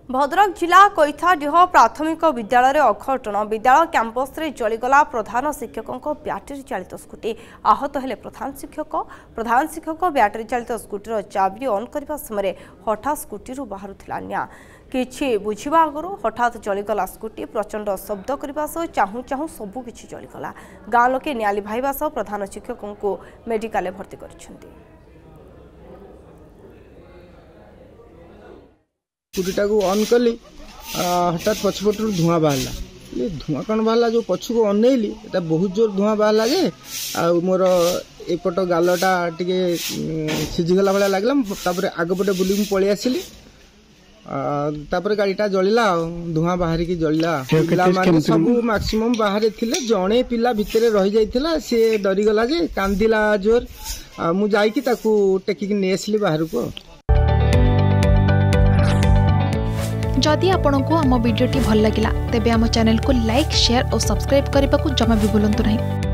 भद्रक जिला कैथाडीह प्राथमिक विद्यालय अघटन विद्यालय कैंपस रे जलीगला प्रधान शिक्षकों बैटेरी चालित स्कूटी आहत हेले प्रधान शिक्षक बैटेरी चालित स्कूटीर चाबी ऑन करने समय हठात स्कूटी बाहर निया किछि बुझिबा आगु हठात जलीगला स्कूटी प्रचंड शब्द करने सह चाहू चाहू सबकिछि जलीगला गाँ लोके निया लिभाइबा सह प्रधान शिक्षकों को मेडिकल भर्ती कर स्कूटीटा को ऑन कली हठात पछपट धुआं बाहरला ये धुआं कौन बाहरला जो पछ को अनेली एटा बहुत जोर धुआं बाहरला जे आ मोर एपट गालटा टिके सिझीगला भाया लगला तापर आगपटे बुली पलि आसिली तापर गाड़ीटा जलिला धुआं बाहर की जलिला पिला माने सब मैक्सिमम बाहर थिले जणे पिला भितरे रहि जाइथिला से डरी गला जे कांदिला जोर मु जाई की ताकू टेकी ने आसली बाहर को। जदि आपंक आम भिडी भल लगा तेब आम चैनल को लाइक शेयर और सब्सक्राइब करने को जमा भी भूलु नहीं।